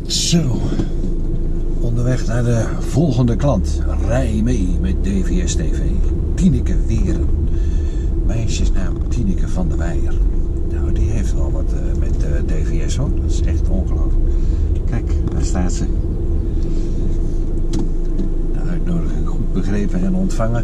Zo, onderweg naar de volgende klant. Rij mee met DVS TV. Tineke Weren. Meisjesnaam Tineke van der Weijer. Nou, die heeft wel wat met DVS hoor. Dat is echt ongelooflijk. Kijk, daar staat ze. De uitnodiging goed begrepen en ontvangen.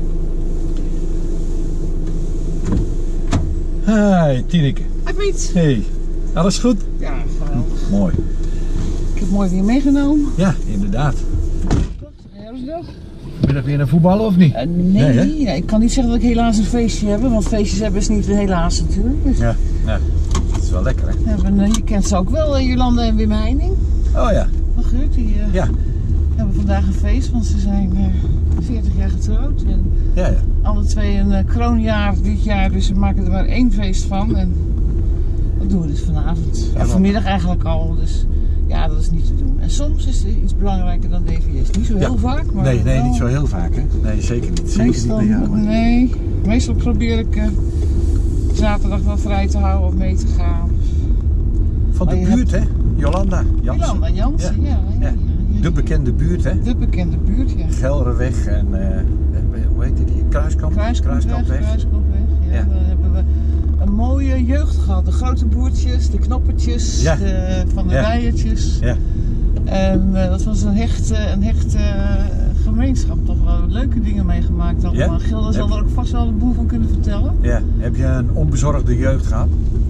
Hi Tineke. Hi Piet. Hey, alles goed? Ja, geweldig. Mooi. Ik heb mooi weer meegenomen. Ja, inderdaad. Herfstdag. Ben je weer naar voetballen of niet? Nee, ja, ik kan niet zeggen dat ik helaas een feestje heb, want feestjes hebben is niet een helaas natuurlijk. Dus Ja, dat is wel lekker hè? je kent ze ook wel, Jolanda en Wim Heining. Oh ja. Van Geurt, die hebben vandaag een feest, want ze zijn 40 jaar getrouwd. En Ja. alle twee een kroonjaar dit jaar, dus we maken er maar één feest van. En dat doen we dus vanavond. Ja, En vanmiddag eigenlijk al, dus ja, dat is niet te doen. En soms is er iets belangrijker dan DVS. Niet zo heel vaak, maar Nee, wel. niet zo heel vaak hè? Nee, zeker niet. Zeker Meestal, niet bij jou. nee, meestal probeer ik zaterdag wel vrij te houden of mee te gaan. Van de Maar je buurt hè? Jolanda Jansen. Jolanda Jansen, ja. De bekende buurt hè? De bekende buurt, ja. Gelderweg en hoe heet die? Kruiskampweg. Kruiskampweg, ja. Ja. Dan hebben we een mooie jeugd gehad. De grote boertjes, de knoppertjes, Ja. Van de Weijertjes. Ja. En dat was een hechte gemeenschap. Toch wel leuke dingen meegemaakt allemaal. Ja? Gilda zal er ook vast wel een boel van kunnen vertellen. Ja. Heb je een onbezorgde jeugd gehad?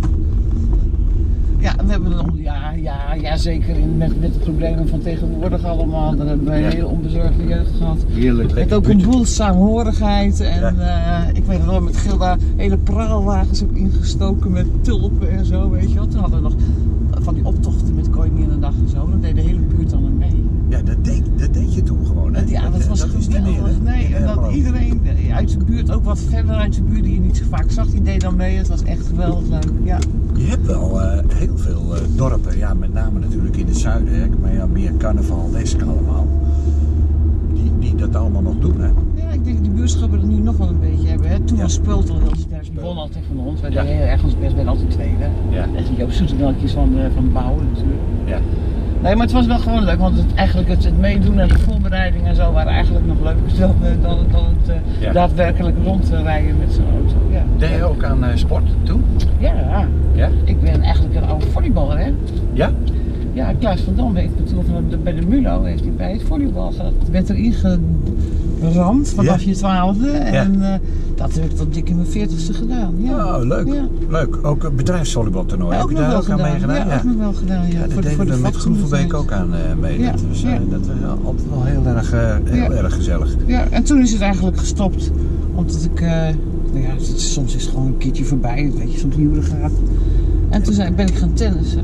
Ja, we hebben ja zeker met de problemen van tegenwoordig allemaal. Dan hebben we een hele onbezorgde jeugd gehad. Heerlijk. Met Lekker ook een buurtje. boel saamhorigheid. En ik weet nog wel, met Gilda hele praalwagens ook ingestoken met tulpen en zo, weet je wel. Toen hadden we nog van die optochten met Koninginnedag en zo. Dan deed de hele buurt dan aan mee. Ja, dat deed je toen gewoon hè? Ja, dat was is niet meer hè? Nee, en dat iedereen uit de buurt, ook wat verder uit de buurt die je niet zo vaak zag, die deed dan mee. Het was echt geweldig leuk, ja. Je hebt wel heel veel dorpen, ja, met name natuurlijk in het zuiden, hè, maar ja, meer carnaval, Wesk allemaal, die dat allemaal nog doen. Hè. Ja, ik denk dat de buurtschappen het nu nog wel een beetje hebben. Hè. Toen was Speult al heel sterk. Die won altijd van ons. Wij deden heel erg ons best, bij altijd tweede. Ja. Echt die Joop Soetemelkjes van Bouwen natuurlijk. Ja. Nee, maar het was wel gewoon leuk, want het meedoen en de voorbereiding en zo waren eigenlijk nog leuker dan het daadwerkelijk rondrijden met zo'n auto. Ja. Deed je ook aan sport toen? Ja. Ja? Ik ben eigenlijk een oude volleyballer, hè. Ja? Ja, Klaas van Dam heeft me toen bij de Mulo heeft hij bij het volleybal gehad. Ik werd erin geramd vanaf je 12e en dat heb ik tot dik in mijn 40ste gedaan. Ja. Oh, leuk. Ja. Leuk. Ook een bedrijfsvolleybaltoernooi. Ja, Heb je daar ook aan meegedaan? Ja, ook nog wel gedaan. Ja. Ja, dat deden we met Groevenbeek ook aan mee. Ja. Dat was altijd wel heel erg gezellig. Ja, en toen is het eigenlijk gestopt. Omdat ik, soms is het gewoon een keertje voorbij, weet je, soms nieuwe gaat. En toen ben ik gaan tennissen.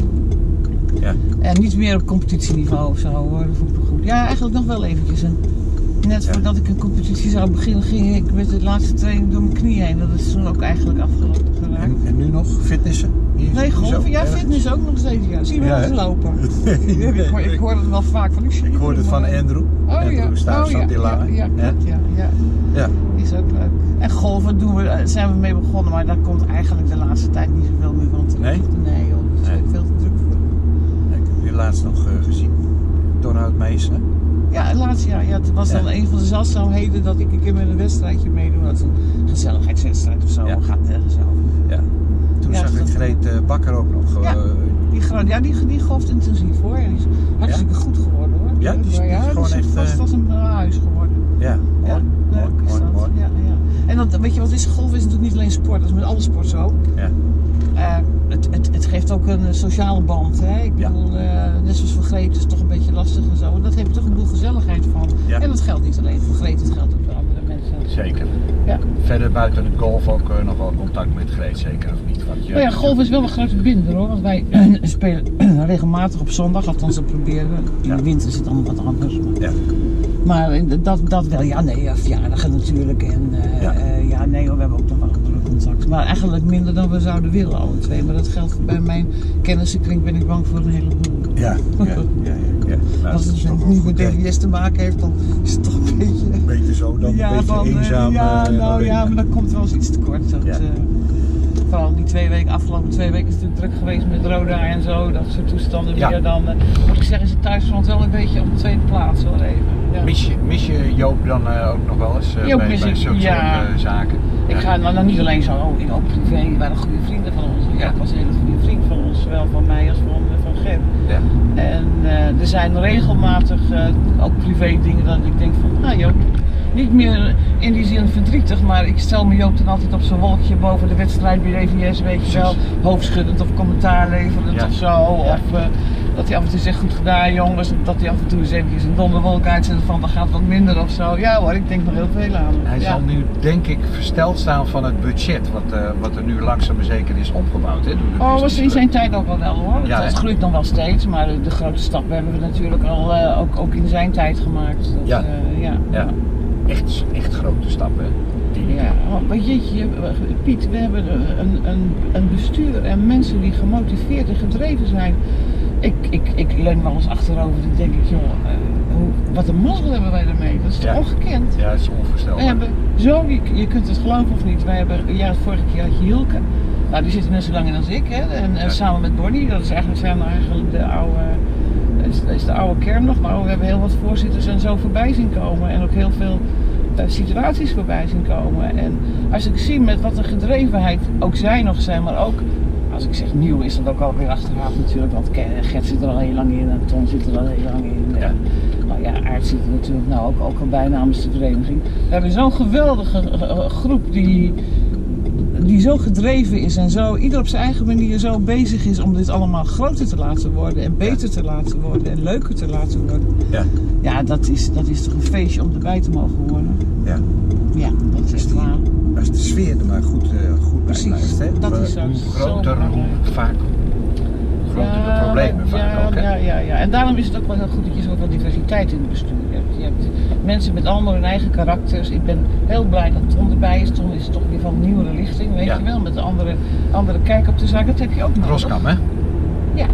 Ja. En niet meer op competitieniveau of zo hoor, dat vond ik wel goed. Ja, eigenlijk nog wel eventjes. En net voordat ik een competitie zou beginnen, ging ik met de laatste training door mijn knie heen. Dat is toen ook eigenlijk afgelopen geraakt. En nu nog fitnessen? Nee, golven. Ja, fitness ook nog steeds. Ja. Zie je wel eens lopen? Ik hoor het wel vaak van. Ik hoorde het van Andrew. Andrew staat in Lange. Ja, die is ook leuk. En golven zijn we mee begonnen, maar daar komt eigenlijk de laatste tijd niet zoveel meer van terug. Nee joh, daar is veel te druk voor. Ik heb je laatst nog gezien. Torhout Meesen. Ja, laatst ja. Het was dan een van de zeldzaamheden dat ik een keer met een wedstrijdje meedoe. Dat is een gezelligheidswedstrijd of zo. Ja. Gaat nergens over. Ja. Toen zag ik Greet Bakker ook nog. Die golft intensief hoor. Die is hartstikke goed geworden hoor. Ja, die is gewoon echt vast als een huis geworden. Ja, leuk is dat. Mooi. Ja. En dat, weet je wat is? Golf is natuurlijk niet alleen sport, dat is met alle sport zo. Ja. Het geeft ook een sociale band. Hè? Ik bedoel, net zoals voor Greet is het toch een beetje lastig en zo. En dat heeft toch een boel gezelligheid van. Ja. En dat geldt niet alleen voor Greet, het geldt ook voor andere mensen. Zeker. Ja. Verder buiten het golf ook nog wel contact met Greet, zeker of niet? Nou ja, golf is wel een grote binder hoor, want wij spelen regelmatig op zondag, althans dat proberen we. In de winter is het allemaal wat anders. Maar dat wel, verjaardagen natuurlijk en we hebben ook nog wel andere contact. Maar eigenlijk minder dan we zouden willen alle twee, maar dat geldt bij mijn kennissenkring ben ik bang voor een heleboel. Ja. Nou, als het niet met DVS te maken heeft, dan is het toch een beetje... Een beetje zo, dan een beetje eenzaam. maar dan komt er wel eens iets tekort. vooral die 2 weken, afgelopen 2 weken is het natuurlijk druk geweest met Roda en zo, dat soort toestanden weer. Dan moet ik zeggen, is het thuisfront wel een beetje op de tweede plaats hoor even. Ja. Mis je Joop dan ook nog wel eens bij zulke soort zaken? Ik ga nou niet alleen zo op privé, die waren goede vrienden van ons. Ja, het was een hele goede vriend van ons, zowel van mij als van Ger. Ja. En er zijn regelmatig ook privé dingen dat ik denk van, Joop, niet meer in die zin verdrietig, maar ik stel me Joop dan altijd op zo'n wolkje boven de wedstrijd bij DVS, weet je wel, hoofdschuddend of commentaar leverend of zo. Ja. Of dat hij af en toe zegt, goed gedaan jongens, dat hij af en toe eens eventjes een donderwolk uitzet van, dat gaat wat minder of zo. Ja hoor, ik denk nog heel veel aan. Hij zal nu denk ik versteld staan van het budget, wat er nu langzaam maar zeker is opgebouwd. Hè, was in zijn tijd ook wel hoor, het groeit nog wel steeds, maar de grote stappen hebben we natuurlijk al ook in zijn tijd gemaakt. Dat, Echt grote stappen. Maar jeetje, Piet, we hebben een bestuur en mensen die gemotiveerd en gedreven zijn. Ik leun wel eens achterover en denk ik, joh, wat een mazzel hebben wij ermee. Dat is toch ongekend? Ja, dat is onvoorstelbaar. We hebben zo, je kunt het geloven of niet, wij hebben, vorige keer had je Hielke. Nou, die zit er net zo lang in als ik, hè. En samen met Bonnie, dat is eigenlijk de oude kern nog, maar we hebben heel wat voorzitters en zo voorbij zien komen en ook heel veel situaties voorbij zien komen. En als ik zie met wat de gedrevenheid ook zij nog zijn, maar ook, als ik zeg nieuw, is dat ook alweer achterhaald natuurlijk, want Gert zit er al heel lang in en Ton zit er al heel lang in. Ja. Nou ja, Aert zit er natuurlijk nou ook al bij namens de vereniging. We hebben zo'n geweldige groep die zo gedreven is en zo ieder op zijn eigen manier zo bezig is om dit allemaal groter te laten worden en beter te laten worden en leuker te laten worden. Ja, dat is toch een feestje om erbij te mogen horen. Ja, dat is echt waar. Als de sfeer er maar goed bij blijft, hè? Dat is hoe groter, hoe vaak grotere problemen vaak ook, hè? Ja. En daarom is het ook wel heel goed dat je zoveel diversiteit in het bestuur hebt. Je hebt mensen met allemaal hun eigen karakters. Ik ben heel blij dat Ton erbij is. Ton is toch weer van een nieuwere lichting, weet je wel, met een andere kijk op de zaak. Dat heb je ook nodig. Roskam, hè? Ja.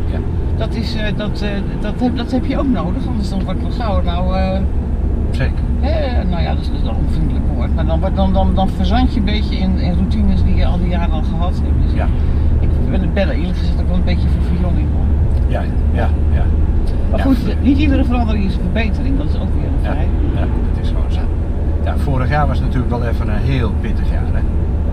Dat heb je ook nodig, anders dan wordt het gauw Zeker. Nou ja, dat is een onvriendelijk woord, maar dan verzand je een beetje in routines die je al die jaren al gehad hebt. Dus ik ben het bellen, eerlijk gezegd ook wel een beetje voor verjonging. Ja. Maar goed, niet iedere verandering is een verbetering, dat is ook weer een feit. Ja, dat is gewoon zo. Ja, vorig jaar was natuurlijk wel even een heel pittig jaar, hè?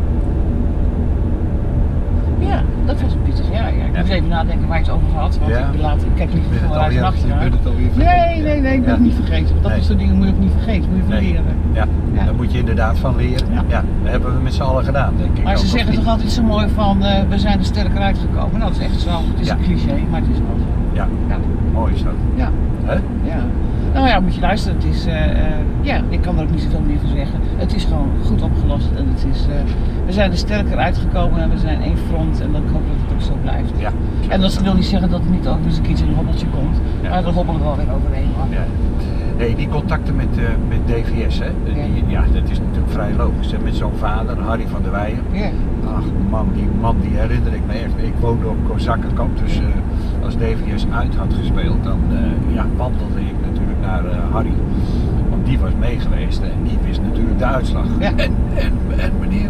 Ja, dat was een pittig jaar. Ik moest even nadenken waar je het over had, want ik kijk niet vooruit en achteruit. Je bent het alweer vergeten. Nee, ik ben het niet vergeten. Dat soort dingen moet je ook niet vergeten, moet je van leren. Ja, daar moet je inderdaad van leren. Ja, dat hebben we met z'n allen gedaan, denk ik. Maar ze zeggen toch altijd zo mooi van, we zijn er sterker uitgekomen. Nou, dat is echt zo. Het is een cliché, maar het is wel zo. Ja, mooi is dat. Ja. Hè? Ja. Nou ja, moet je luisteren. Het is, ik kan er ook niet zoveel meer van zeggen. Het is gewoon goed opgelost en het is, we zijn er sterker uitgekomen en we zijn één front en ik hoop dat het ook zo blijft. Ja. En dat wil niet zeggen dat er niet ook eens een keertje een hobbeltje komt, maar daar hobbelen we wel weer overheen. Ja. Nee, die contacten met DVS, hè? Dat is natuurlijk vrij logisch. Hè? Met zo'n vader, Harry van der Weijer. Ja. Ach man, die herinner ik me echt. Ik woonde op Kozakkenkamp, dus als DVS uit had gespeeld, dan wandelde ik natuurlijk naar Harry. Want die was mee geweest en die wist natuurlijk de uitslag. Ja. En meneer,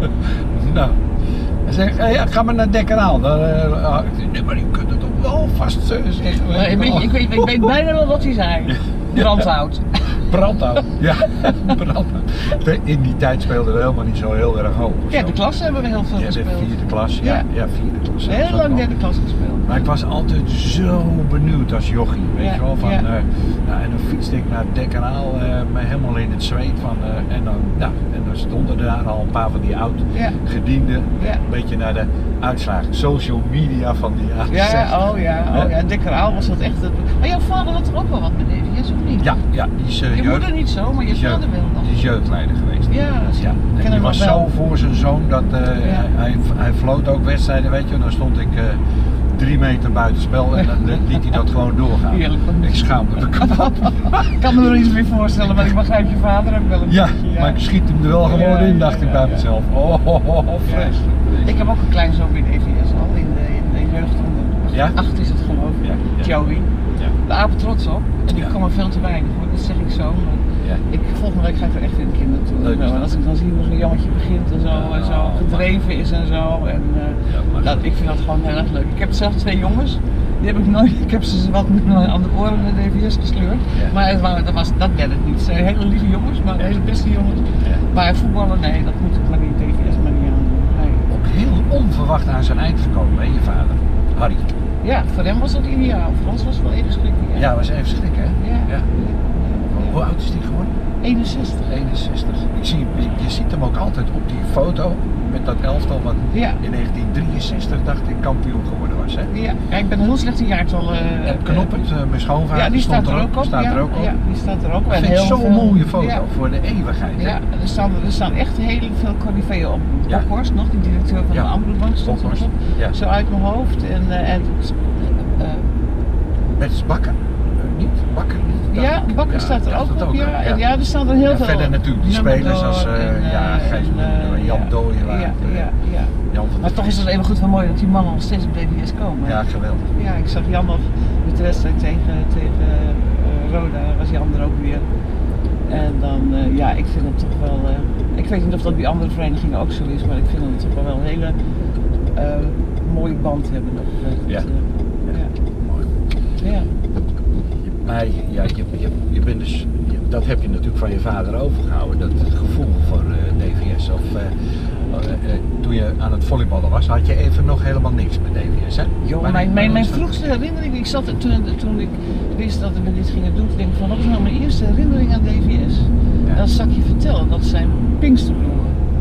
nou, hij zegt, ga maar naar Dekkeraal. Nee, maar je kunt het toch wel vast zeggen. Ik weet bijna wel wat hij zei. Brandhout. Brandhout, ja. Brandhout. In die tijd speelden we helemaal niet zo heel erg hoog. Ja, de klas hebben we heel veel gespeeld. Ja, de vierde klas. Ja, vierde klas. Heel lang derde klas gespeeld. Maar ik was altijd zo benieuwd als jochie, weet je wel. En dan fietste ik naar Dekkeraal, me helemaal in het zweet van, en dan stonden daar al een paar van die oud-gedienden, een beetje naar de uitslagen, social media van die jaren 60. Dekkeraal was dat echt. Maar jouw vader had er ook wel wat met DVS, of niet? Ja, die is je moeder niet zo, maar je vader wel nog. Die is jeugdleider geweest. Ja. En die was zo voor zijn zoon dat hij floot ook wedstrijden, weet je. Dan stond ik 3 meter buiten spel en dan liet hij dat gewoon doorgaan. Heerlijk. Ik schaamde me kapot. Ik kan me er iets meer voorstellen, maar ik begrijp je vader ook wel een beetje. Ja, maar ik schiet hem er wel gewoon in, dacht ik bij mezelf. Vreselijk. Ik heb ook een klein zoon in EVS al, in de jeugdronde. 8 is het geloof ik. Joey. Daar apen trots op. En die komen veel te weinig hoor, dat zeg ik zo. Maar Volgende week ga ik er echt weer een keer naartoe. Leuk. En als ik dan zie hoe zo'n jongetje begint en zo, en zo gedreven is en zo. En, ik vind dat gewoon heel erg leuk. Ik heb zelf 2 jongens. Die heb ik nooit, ik heb ze wat aan de oren met DVS gesleurd. Maar dat werd het niet. Ze zijn hele lieve jongens, maar hele beste jongens. Maar voetballen, nee, dat moet ik maar niet, DVS maar niet aan. Nee. Ook heel onverwacht aan zijn eind gekomen, hè, je vader, Harry. Ja, voor hem was dat ideaal. Voor ons was het wel even schrikken. Ja, was even schrikken, hè? Ja. Hoe oud is die geworden? 61. 61. Je ziet hem ook altijd op die foto met dat elftal wat in 1963 dacht ik kampioen geworden was, hè? Ja, ik ben een heel slecht jaartal. Knoppert, mijn schoonvader, ja, die staat er ook op. Ja, die staat er ook op. Ik vind het zo'n mooie foto voor de eeuwigheid. Hè? Ja, er staan echt heel veel corifeeën op. Bokhorst nog, die directeur van de Ambulancebank stond erop. Zo uit mijn hoofd. Met Bakker? Niet? Bakker niet? Ja, Bakker staat er ook op. Ja, er staan er heel veel. Verder natuurlijk die spelers als Gijs en Jan Dooyen. Maar toch is het even goed van mooi dat die mannen nog steeds op DVS komen. Ja, geweldig. Ja, ik zag Jan nog met de wedstrijd tegen Roda, was Jan er ook weer. En dan, ik vind het toch wel, ik weet niet of dat bij andere verenigingen ook zo is, maar ik vind het toch wel een hele mooie band hebben nog. Mooi. Ja. Maar je bent dus, dat heb je natuurlijk van je vader overgehouden, dat gevoel voor DVS. Of toen je aan het volleyballen was, had je even nog helemaal niks met DVS, hè? Mijn vroegste herinnering, ik zat toen ik wist dat we dit gingen doen, denk ik van, wat is nou mijn eerste herinnering aan DVS? Ja. Dat zal ik je vertellen, dat zijn Pinksterbloemen.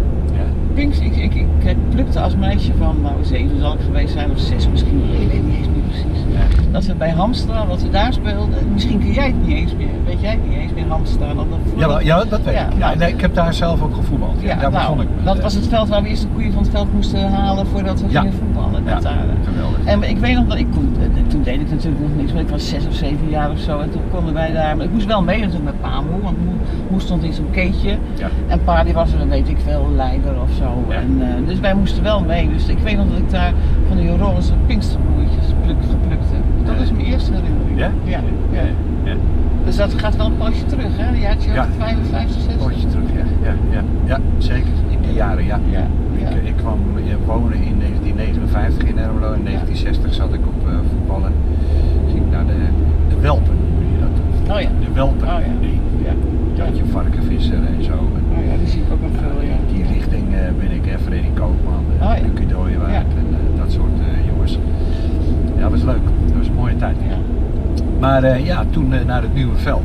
Ik plukte als meisje van 7 zal ik geweest zijn of 6 misschien, ik weet niet eens meer precies. Ja. Dat we bij Hamstra, dat we daar speelden, misschien kun jij het niet eens meer, weet jij het niet eens meer Hamstra? Ja, dat weet ik. Ja, nee, ik heb daar zelf ook gevoetbald. Ja, daar begon ik met. Dat was het veld waar we eerst de koeien van het veld moesten halen voordat we gingen voetballen. Ja, geweldig. En ik weet nog dat toen deed ik natuurlijk nog niks, maar ik was 6 of 7 jaar of zo en toen konden wij daar, maar ik moest wel mee natuurlijk met pa en moe, want moe stond in zo'n keetje en pa die was er, weet ik veel, leider of zo. Ja. En, dus wij moesten wel mee, dus ik weet nog dat ik daar van die roze pinksterbloemetjes geplukt heb. Dat is mijn eerste herinnering. Ja. Dus dat gaat wel een poosje terug, hè? Een jaartje 55, 60. Een poosje terug, ja, zeker. In die jaren, Ik kwam wonen in 1959 in Ermelo. In 1960 zat ik op voetballen. Ging naar de Welpen, noemde je dat toen. Oh ja. De Welpen. Oh ja. Jantje Varkenvisser en zo. Oh ja, die zie ik ook nog veel, ja. Die richting ben ik, Freddy Koopman, Lucie Dooyewaard en dat soort jongens. Ja, dat was leuk. Dat was een mooie tijd. Ja. Maar toen naar het nieuwe veld.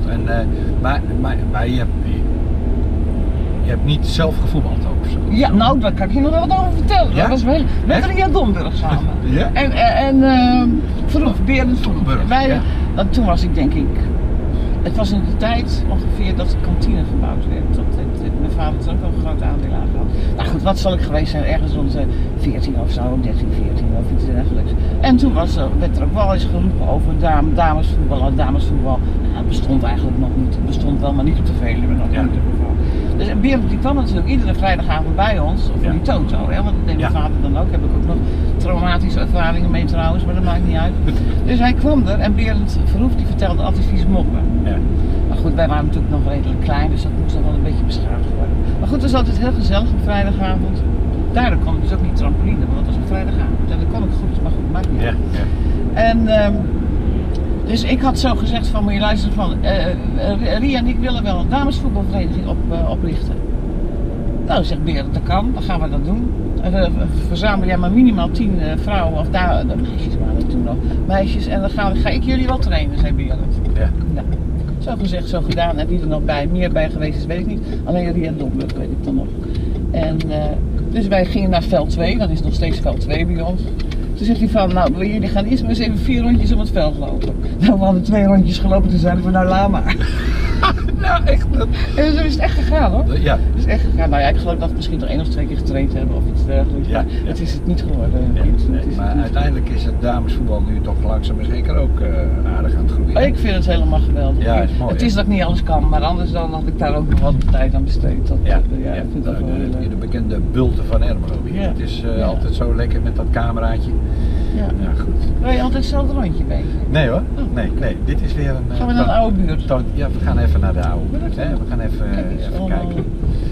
Maar je hebt niet zelf gevoetbald ook? Zo. Ja, nou, daar kan ik je nog wel wat over vertellen. Ja? Dat was wel met Ria Domburg samen. Ja? En Berend Vroeg. Toen was ik denk ik, het was in de tijd ongeveer dat de kantine gebouwd werd. Mijn vader had er ook wel een groot aandeel aan gehad. Nou goed, wat zal ik geweest zijn? Ergens rond 14 of zo, 13, 14 of iets dergelijks. En toen werd er ook wel eens geroepen over damesvoetbal. Damesvoetbal, het bestond eigenlijk nog niet. Het bestond wel, maar niet op de Veluwe nog niet. Dus Berend die kwam natuurlijk iedere vrijdagavond bij ons, voor die Toto, hè? Want dat deed mijn vader dan ook. Heb ik ook nog traumatische ervaringen mee trouwens, maar dat maakt niet uit. Dus hij kwam er en Berend Verhoef die vertelde altijd vieze moppen. Ja. Maar goed, wij waren natuurlijk nog redelijk klein, dus dat moest dan wel een beetje beschaafd worden. Maar goed, het was altijd heel gezellig op vrijdagavond. Daardoor kon ik dus ook niet trampoline, want dat was op vrijdagavond. En dat kon ik goed, maar goed, maakt niet uit. En dus ik had zo gezegd van, moet je luisteren van, Ria en ik willen wel een damesvoetbalvereniging oprichten. Nou, zegt Berend, dat kan, dan gaan we dat doen. Verzamel jij maar minimaal 10 vrouwen, of meisjes waren er toen nog, meisjes, en dan ga ik jullie wel trainen, zei Berend. Ja. Nou, zo gezegd, zo gedaan, en wie er nog meer bij geweest is, weet ik niet. Alleen Ria Domburg weet ik dan nog. En dus wij gingen naar veld 2, dat is nog steeds veld 2 bij ons. Toen zegt hij van, nou, jullie gaan eerst maar eens even 4 rondjes om het veld lopen. Nou, we hadden 2 rondjes gelopen, toen zeiden we, nou, laat maar. Nou, echt. En zo is het echt gegaan, hoor. Ja. Het is echt gegaan. Nou ja, ik geloof dat we misschien nog 1 of 2 keer getraind hebben of iets dergelijks. Ja, maar het is het niet geworden. Ja, maar uiteindelijk is het damesvoetbal nu toch langzaam maar zeker ook aardig aan het groeien. Ik vind het helemaal geweldig. Ja, is mooi, het is dat ik niet alles kan, maar anders dan had ik daar ook nog wat tijd aan besteed. Ik vind dat wel de bekende bulten van Ermelo. Het is altijd zo lekker met dat cameraatje. Ja. Ja, goed. Rij je altijd hetzelfde rondje bij? Nee hoor, Oh. nee, dit is weer een... Gaan we naar de oude buurt? Ja, we gaan even naar de oude buurt. Hè? We gaan even kijken.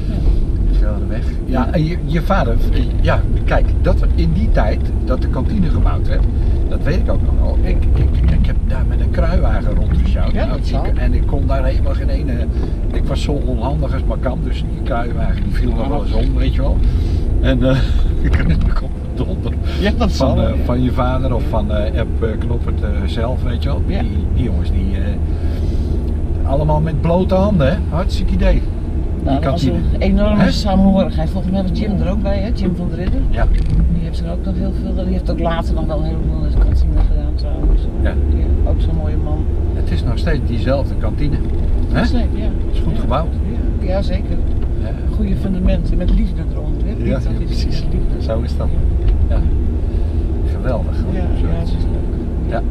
De weg. Ja, en je vader, ja, kijk, in die tijd dat de kantine gebouwd werd, dat weet ik ook nog wel. Ik heb daar met een kruiwagen rondgesjouwd. Ja, dat zal. En ik kon daar helemaal geen ene. Ik was zo onhandig als maar kan, dus die kruiwagen die viel nog wel eens om, weet je wel. En ik kon donder Ja, dat zal. van je vader of van Eb Knoppert zelf, weet je wel. Ja. Die jongens die allemaal met blote handen, hè? Hartstikke idee. Nou, dat was een enorme samenhorigheid. Volgens mij was Jim er ook bij, hè? Jim van der Ridder. Ja. Die heeft er ook nog heel veel. Die heeft ook later nog wel een heleboel in de kantine gedaan trouwens. Ja. Ook zo'n mooie man. Het is nog steeds diezelfde kantine. Hè? Ja. Het is goed gebouwd. Ja, zeker. Ja. Goede fundamenten met liefde eronder. Hè? Ja, Dat is precies. liefde. Zo is dat. Ja. Geweldig. Hoor. Ja, het is leuk. Ja.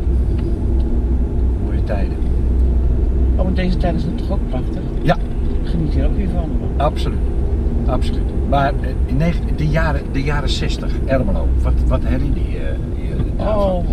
Mooie tijden. Oh, maar deze tijd is het toch ook prachtig? Ja. Geniet hier ook weer van. Absoluut. Absoluut. Maar de jaren 60, Ermelo, wat herinner je daarvan? Oh.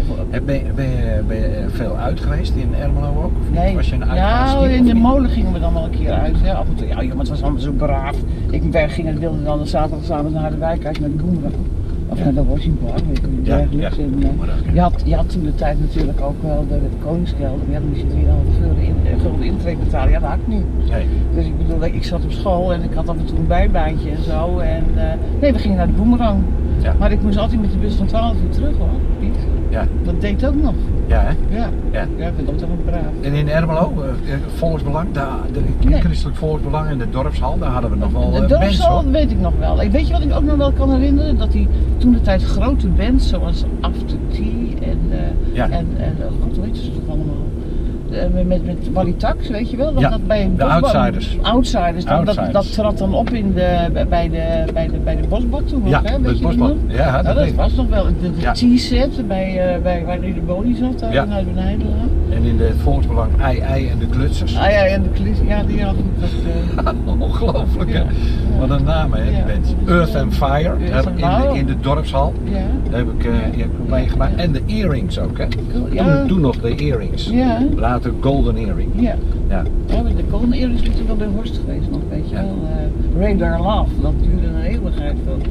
Ben je veel uit geweest in Ermelo ook? Of Nee. was je een Nou, in de molen gingen we dan wel een keer uit. Hè. Af en toe, ja, het was allemaal zo braaf. Wilde dan de zaterdagavond naar Harderwijk uit met de Boemerang. Of naar de Washington, weet je, dergelijks. Je had toen de tijd natuurlijk ook wel de Koningskelder. We hadden misschien 3,5 gulden intrek betalen. Ja, dat had ik niet. Nee. Dus ik bedoel, ik zat op school en ik had af en toe een bijbaantje en zo. En nee, we gingen naar de Boemerang. Ja. Maar ik moest altijd met de bus van 12 uur terug hoor, Piet. Ja. Dat deed ook nog. Ja, hè? Ja. Ja. Ja, ik vind dat toch wel braaf. En in Ermelo, Volksbelang, christelijk Volksbelang in de dorpshal, daar hadden we nog wel de dorpshal weet ik nog wel. Weet je wat ik ook nog wel kan herinneren? Dat die toen de tijd grote bands zoals After Tea en god, hoe heet ze toch allemaal? Met Wally Tax, weet je wel? Dat bij de Outsiders. Outsiders. Dat trad dan op bij de Bosbak toen nog, ja, hè? Weet je Bosbak. Ja, dat was nog wel. De T-set waar de Boni zat, daar in Heidelaan. En in de Volksbelang Ei en de Klutsers. Ja, en de Klutsers, ja, die hadden dat. Ongelooflijk, hè? Wat een naam, hè, die bands. Earth and Fire, in de dorpshal. Ja. Daar heb ik meegemaakt. En de Earrings ook, hè? Toen nog de Earrings. Ja. Later Golden Earring. Ja. Ja. De Golden Earring is natuurlijk wel bij Horst geweest nog, weet je wel. Radar Love, dat duurde een eeuwigheid.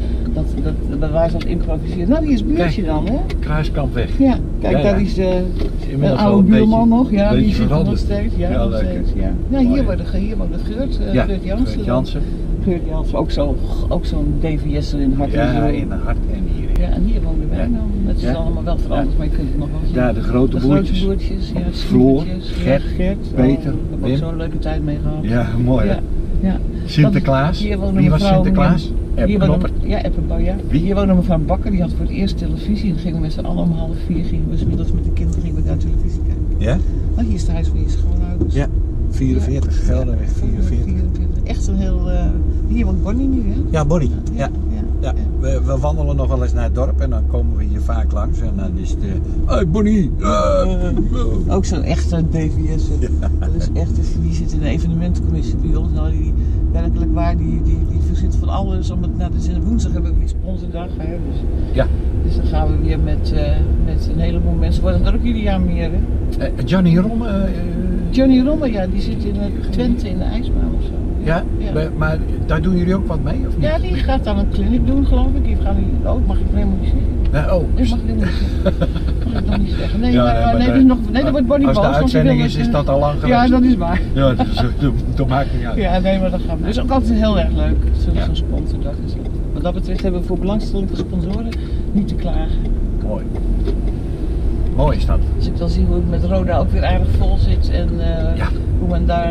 Dat wij dat improviseren. Nou, die is buurtje dan, hè? Kruiskamp Ja, kijk, daar is een oude buurman nog. Ja, die zit er nog steeds. Ja, nog steeds. Ja, hier woont Geurt Jansen. Geurt Jansen, ook zo'n DVS'er in hart en ziel. Ja, in hart en hier. Ja, en hier woonden wij dan. Het is allemaal wel veranderd, maar je kunt het nog wel zien. Ja, de grote boertjes. Ja, Floor, Gert, Peter, Wim. Ik heb ook zo'n leuke tijd mee gehad. Ja, mooi hè? Ja. Sinterklaas. Wie was Sinterklaas? Eb Knoppert. Ja, ja. Hier woonde mevrouw Bakker, die had voor het eerst televisie. En gingen we met z'n allen om 3:30 gingen we met de kinderen naar televisie kijken. Ja? Nou, hier is het huis van je schoonouders. Ja, 44, Gelderweg 44. Echt een heel... Hier woont Bonnie nu, hè? Ja, Bonnie. Ja. We wandelen nog wel eens naar het dorp en dan komen we hier vaak langs en dan is het... Hey Bonnie! Ook zo'n echte DVS. Ja. Dat is echt, die zit in de evenementencommissie bij ons. Nou, die werkelijk waar, die verzint van alles. Woensdag hebben we weer sponsordag. Hè, dus dan gaan we weer met een heleboel mensen. Worden er ook ieder jaar meer, hè? Johnny Romme? Johnny Romme, ja, die zit in Twente in de ijsbaan of zo. Ja? Maar daar doen jullie ook wat mee, of niet? Ja, die gaat dan een clinic doen, geloof ik. Die gaat niet, mag ik helemaal niet zeggen. Nee, Dat mag ik helemaal niet zeggen. Mag ik nog niet zeggen. Nee, dat wordt Bonnie boos. Als de uitzending is dat al lang geweest. Ja, dat is waar. Ja, dat maakt niet uit. Ja, nee, maar dat gaat. Dus ook altijd heel erg leuk, zo'n sponsordag is dat. Wat dat betreft hebben we voor belangstelling van sponsoren niet te klagen. Mooi. Mooi is dat. Als ik dan zie hoe het met Roda ook weer aardig vol zit en hoe men daar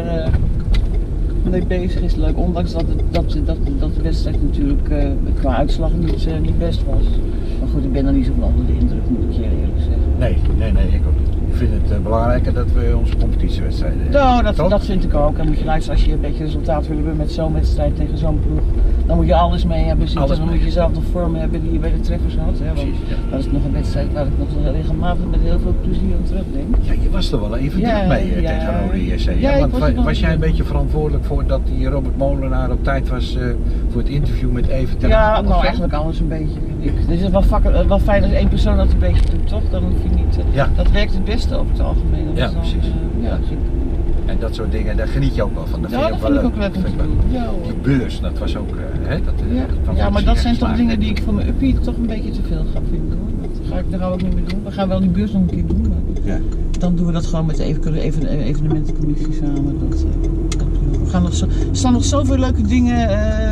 mee bezig is, leuk. Ondanks dat de wedstrijd natuurlijk qua uitslag niet best was. Maar goed, ik ben er niet zo van onder de indruk, moet ik je eerlijk zeggen. Nee, ik ook niet. Ik vind het belangrijker dat we onze competitiewedstrijden hebben. Nou, dat vind ik ook. En moet je luisteren, als je een beetje resultaat wil hebben met zo'n wedstrijd tegen zo'n ploeg, dan moet je alles mee hebben zitten. Dan moet je zelf de vorm hebben die je bij de treffers had. Hè? Want dat is nog een wedstrijd waar ik nog regelmatig met heel veel plezier aan terugdenk. Ja, je was er wel even druk mee tegen Rode JC. Ja, want was jij een beetje verantwoordelijk voor dat die Robert Molenaar op tijd was voor het interview met Even? Ja, nou eigenlijk alles een beetje. Het is wel fijn als één persoon dat een beetje doet, toch? Dan hoef je niet... Dat werkt het beste over het algemeen. Ja, dan, precies. Ja. En dat soort dingen, daar geniet je ook wel van. Dat vind ik ook leuk om te doen. Die beurs, dat was ook... maar dat zijn toch dingen die ik voor mijn uppie toch een beetje te veel ga vinden, hoor. Dat gaan we ook niet meer doen. We gaan wel die beurs nog een keer doen, maar dan doen we dat gewoon met de evenementencommissie samen. Er staan nog zoveel leuke dingen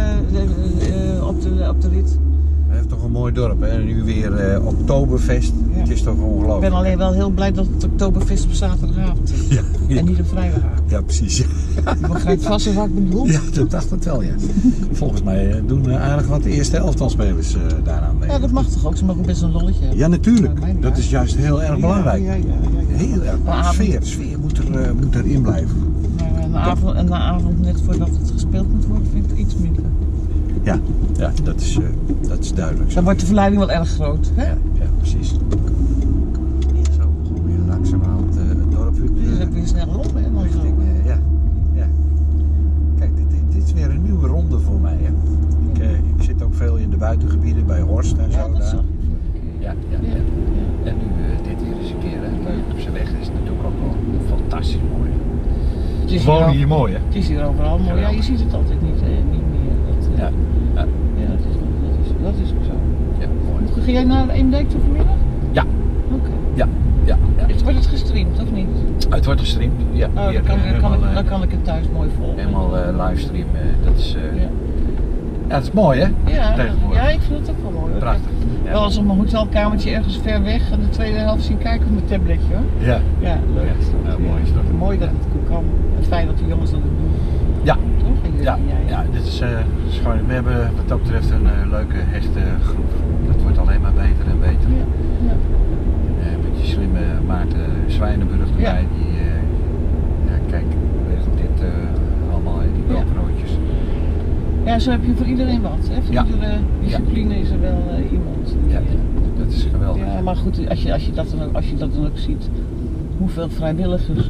op de rit. Het heeft toch een mooi dorp, hè? En nu weer Oktoberfest. Ja. Het is toch ongelooflijk. Ik ben alleen wel heel blij dat het Oktoberfest op zaterdagavond is. Ja. En niet op vrijdagavond. Ja, precies. Je begrijpt vast wat ik bedoel. Ja, dat dacht het wel, ja. Volgens mij doen aardig wat de eerste elftalspelers daaraan mee. Ja, dat mag toch ook. Ze mogen best een lolletje hebben. Ja, natuurlijk. Dat is juist heel erg belangrijk. Ja. Heel erg. Sfeer moet erin blijven. Maar een avond net voordat het gespeeld moet worden, vind ik het iets minder. Ja, dat is duidelijk zo. Dan wordt de verleiding wel erg groot, hè? Ja, precies. Zo, we gaan weer langzamerhand het dorp uit. Dit is ook weer snel om, hè? Richting, ja. Kijk, dit is weer een nieuwe ronde voor mij, hè. Ik zit ook veel in de buitengebieden, bij Horst en zo. Ja, dat zag je Ja. En nu dit hier eens een keer, leuk op zijn weg, is natuurlijk ook wel fantastisch mooi. Gewoon hier mooi, hè? Het is hier overal mooi. Ja, je ziet het altijd niet meer. Dat is ook zo. Ja, mooi. Ga jij naar Eemdijk toe vanmiddag? Ja. Oké. Ja. Wordt het gestreamd of niet? Het wordt gestreamd, ja. Dan kan ik het thuis mooi volgen. Helemaal livestream, dat is... Ja, het is mooi, hè? Ja, ik vind het ook wel mooi, hoor. Prachtig. Wel eens op mijn hotelkamertje ergens ver weg en de tweede helft zien kijken op mijn tabletje, hoor. Ja. Ja, leuk. Mooi is dat. Mooi dat het kan. En fijn dat de jongens dat doen. Ja. Toch? Ja, dit is gewoon, we hebben wat dat betreft een leuke, hechte groep. Dat wordt alleen maar beter en beter. Ja. Met die slimme Maarten Zwijnenburg erbij, die, kijk, regelt dit allemaal, die broodjes. Ja, zo heb je voor iedereen wat, hè? Voor iedere discipline is er wel iemand. Dat is geweldig. Ja, maar goed, als je dat dan ook ziet, hoeveel vrijwilligers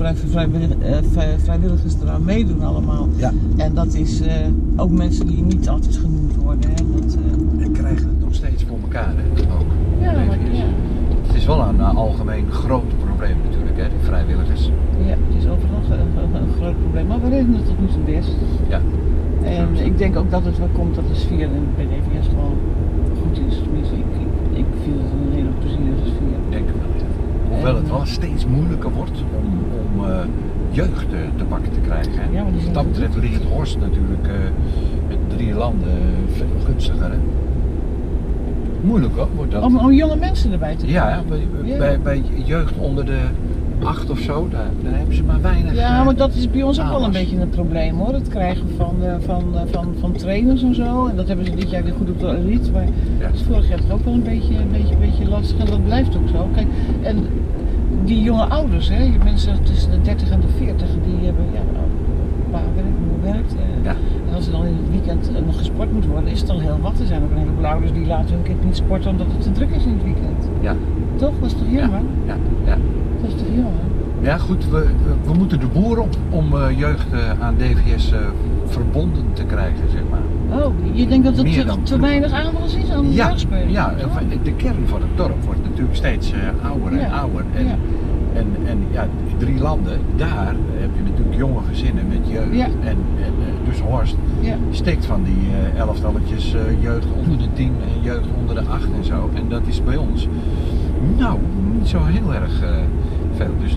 er aan meedoen allemaal. Ja. En dat is ook mensen die niet altijd genoemd worden. Hè? En krijgen het nog steeds voor elkaar, hè? Ook. Ja, Het is wel een algemeen groot probleem natuurlijk, hè? Die vrijwilligers. Ja, het is overal een groot probleem, maar we redden het tot nu toe best. Ja. En ik denk ook dat het wel komt dat de sfeer bij DVS gewoon goed is. Tenminste, ik vind het een hele plezierige sfeer. Denk ik wel, ja. Hoewel het wel steeds moeilijker wordt om jeugd te pakken te krijgen. Ja, maar wat dat betreft ligt Horst natuurlijk met 3 landen veel gunstiger. Hè? Moeilijk hoor, wordt dat. Om jonge mensen erbij te krijgen. Ja, bij jeugd onder de 8 of zo, daar hebben ze maar weinig. Ja, maar dat is bij ons ook wel een beetje een probleem, hoor. Het krijgen van trainers en zo. En dat hebben ze dit jaar weer goed op de rit. Maar dat is vorig jaar toch ook wel een beetje lastig. En dat blijft ook zo. Kijk, en die jonge ouders, hè, mensen tussen de 30 en de 40, die hebben pa werkt, moeder werkt. En als er dan in het weekend nog gesport moet worden, is het al heel wat. Er zijn ook een heleboel ouders die laten hun kind niet sporten omdat het te druk is in het weekend. Ja. Toch? Dat is toch jammer? Ja. Dat is toch jammer? Ja goed, we moeten de boer op om jeugd aan DVS verbonden te krijgen, zeg maar. Oh, je denkt dat het te weinig aanwas is aan de jeugdspelen? Ja, de kern van het dorp wordt natuurlijk steeds ouder en ouder. En 3 landen, daar heb je natuurlijk jonge gezinnen met jeugd. Ja. En dus Horst steekt van die elftalletjes jeugd onder de 10 en jeugd onder de 8 en zo. En dat is bij ons, niet zo heel erg veel. Dus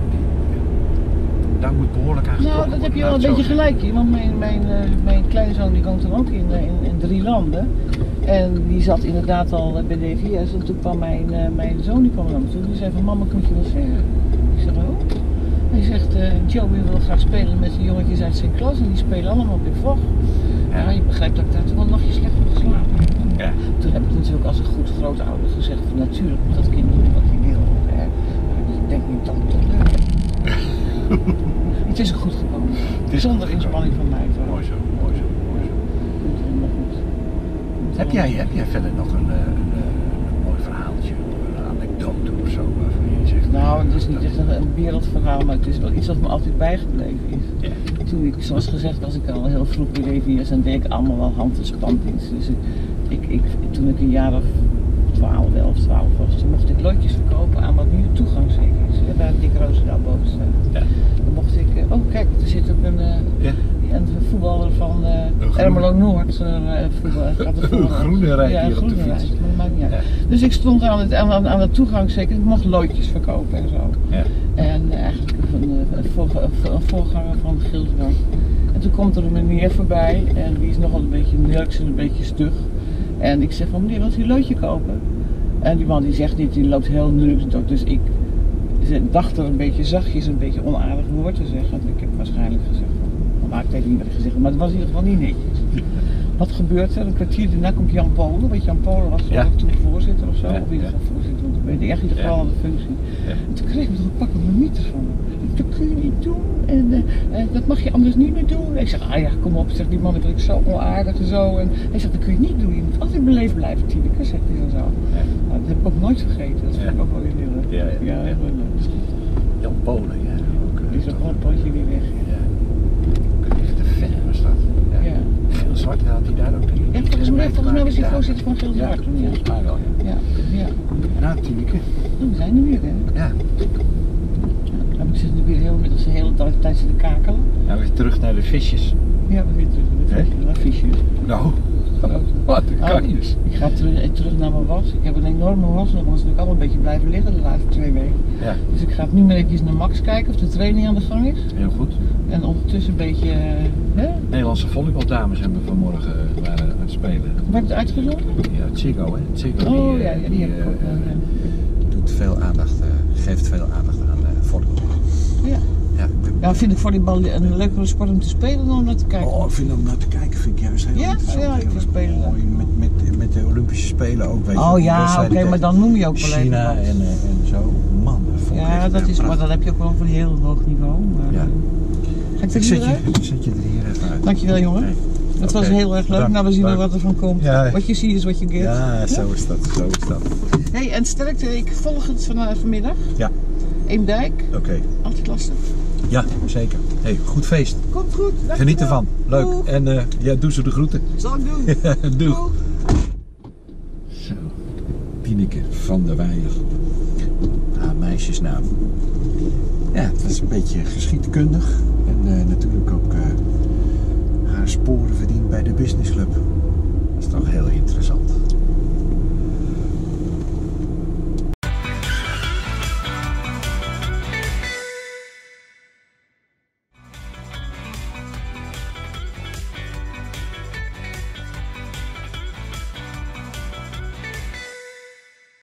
daar moet behoorlijk aan getrokken worden. Dat heb je wel een beetje gelijk in, want mijn kleinzoon die woont dan ook in 3 landen. En die zat inderdaad al bij DVS en toen kwam mijn zoon die kwam naar me toe. Die zei van mama, kun je wel zeggen? Ik zeg oh. Hij zegt Joey wil graag spelen met de jongetjes uit zijn klas en die spelen allemaal bij Vocht. Ja, je begrijpt dat ik daar toch wel een nachtje slecht van geslapen heb. Ja. Toen heb ik natuurlijk als een goed grootouder gezegd van natuurlijk moet dat kind doen wat hij wil. Hè. Maar ik denk niet dat het toch leuk is. Het is er goed gekomen. Zonder inspanning van mij. Mooi zo. Heb jij verder nog een mooi verhaaltje, een anekdote of zo waarvan je zegt? Nou, het is niet echt een wereldverhaal, maar het is wel iets wat me altijd bijgebleven is. Ja. Toen ik, zoals gezegd, was ik al heel vroeg bij DVS en deed ik allemaal wel hand- en spandienst. Dus toen ik een jaar of 12 was. Toen mocht ik loodjes verkopen aan wat nu de toegangshekjes. Daar Dick Roosendaal boven staat. Ja. Dan mocht ik, oh kijk, er zit ook een voetballer van Ermelo Noord. Een groene rij hier op de fiets. Maar dat maakt niet uit. Ja. Dus ik stond aan de toegangsheken, ik mocht loodjes verkopen en zo. Ja. En eigenlijk een voorganger van Gilsbrandt. En toen komt er een meneer voorbij en die is nogal een beetje nurks en een beetje stug. En ik zeg van meneer, wilt u een loodje kopen? En die man die zegt niet, die loopt heel nurks. Dus ik dacht er een beetje zachtjes een beetje onaardig woord te zeggen. Want ik heb waarschijnlijk gezegd van, maar ik weet niet wat ik gezegd heb, maar het was in ieder geval niet netjes. Wat gebeurt er? Een kwartier daarna komt Jan Polen. Want Jan Polen was toen voorzitter of zo. Of in ieder geval voorzitter, want ik weet niet echt in ieder geval aan de functie. En toen kreeg ik nog een pak mieters van hem. Dat kun je niet doen en dat mag je anders niet meer doen. En ik zeg, ja kom op, zegt die man, ik ben zo onaardig en zo. En hij zegt, dat kun je niet doen, je moet altijd beleefd blijven, Tineke, zegt hij dan zo. Ja. Nou, dat heb ik ook nooit vergeten, dat vind ik ook wel weer heel leuk. Ja, heel leuk. Jan Polen, ja. Die is ook gewoon een pootje weer weg. Ja. Echt te ver was dat. Ja. Geel Zwart had hij daar ook in. Ja, volgens mij was hij voorzitter van Geel Zwart. Ja, volgens mij wel, ja. Nou, Tineke. Nou, we zijn er weer, hè? Ja. Ik zit nu weer de hele tijd zitten kakelen. Nou, weer terug naar de visjes. Ja, we weer terug naar de visjes. Nou, wat een kanjes. Ik ga terug naar mijn was. Ik heb een enorme was nog, want het is natuurlijk allemaal een beetje blijven liggen de laatste 2 weken. Ja. Dus ik ga nu maar eventjes naar Max kijken of de training aan de gang is. Heel goed. En ondertussen een beetje... Nederlandse volleybaldames hebben vanmorgen waren aan het spelen. Werd het uitgezonden? Ja, Ziggo, hè. Ziggo die heb ik ook. Doet veel aandacht, geeft veel aandacht aan volleybal. Ja. Ja, vind ik volleybal een leukere sport om te spelen dan om naar te kijken. Oh, ik vind om naar te kijken vind ik juist heel interessant. Ja, ik vind spelen dan. Met de Olympische Spelen ook, weet je. Oh ja, oké, maar dan noem je ook volleybal. China en zo. Man, dat vond ik echt dat is, maar dan heb je ook wel een heel hoog niveau. Maar, ja. Ga ik zet je er hier even uit. Dankjewel, jongen. Okay. Het was heel erg leuk. Dank, nou, we zien wel wat er van komt. Ja. Wat je ziet is wat je get. Ja, zo is dat. Hey, en sterkte, ik volg het vanmiddag. Ja. Eemdijk. Oké. Altijd lastig. Ja, zeker. Hey, goed feest. Komt goed. Geniet ervan. Leuk. Doeg. En doe ze de groeten. Zal ik doen. Doeg. Zo. Tineke van der Weijer. Haar meisjesnaam. Ja, het is een beetje geschiedkundig. En natuurlijk ook haar sporen verdient bij de businessclub. Dat is toch heel interessant.